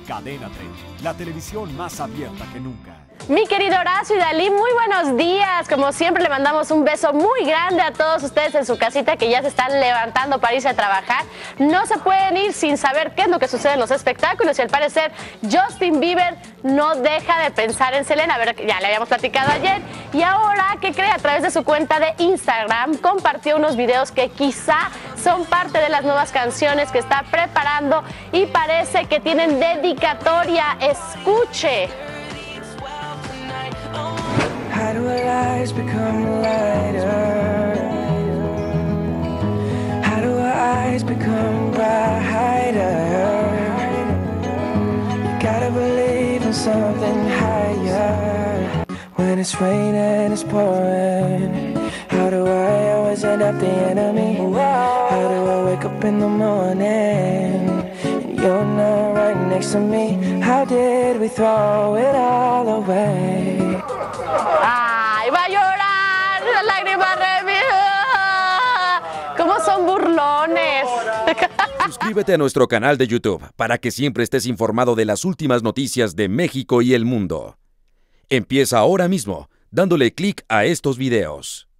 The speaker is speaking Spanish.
Cadena 30, la televisión más abierta que nunca. Mi querido Horacio y Dalí, muy buenos días. Como siempre, le mandamos un beso muy grande a todos ustedes en su casita que ya se están levantando para irse a trabajar. No se pueden ir sin saber qué es lo que sucede en los espectáculos y al parecer Justin Bieber no deja de pensar en Selena. A ver, ya le habíamos platicado ayer y ahora, ¿qué cree? A través de su cuenta de Instagram compartió unos videos que quizá son parte de las nuevas canciones que está preparando y parece que tienen dedicatoria. Escuche. How do our lives become lighter? How do our eyes become brighter? You gotta believe in something higher. When it's raining, it's pouring. How do I always end up the enemy? How do I wake up in the morning and you're not right next to me? How did we throw it all away? ¡Ay, va a llorar! ¡La lágrima reviva! ¿Cómo son burlones? Suscríbete a nuestro canal de YouTube para que siempre estés informado de las últimas noticias de México y el mundo. Empieza ahora mismo dándole clic a estos videos.